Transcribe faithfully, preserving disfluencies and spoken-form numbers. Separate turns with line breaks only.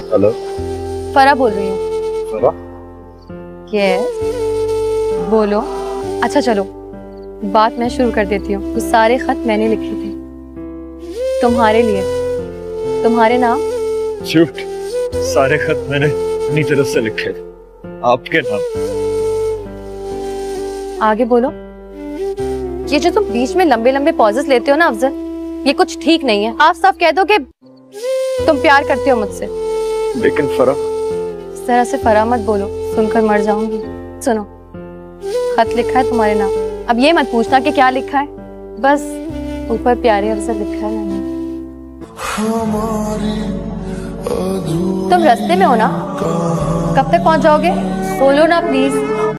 Hello,
फरा बोल रही हूँ।
फरा?
यस, बोलो। अच्छा चलो, बात मैं शुरू कर देती हूँ। वो सारे खत मैंने लिखे थे तुम्हारे लिए, तुम्हारे नाम।
झूठ, सारे खत मैंने अपनी तरफ से लिखे थे, आपके नाम।
आगे बोलो। ये जो तुम बीच में लंबे लंबे पॉजेस लेते हो ना अफजल, ये कुछ ठीक नहीं है। आप साफ कह दो कि तुम प्यार करते हो मुझसे।
लेकिन फरा।
इस तरह से फरा मत बोलो, सुनकर मर जाऊंगी। सुनो, खत लिखा है तुम्हारे नाम। अब ये मत पूछना कि क्या लिखा है, बस ऊपर प्यारे अफजल लिखा है मैंने। तुम रास्ते में हो ना? कब तक पहुंच जाओगे? बोलो ना प्लीज।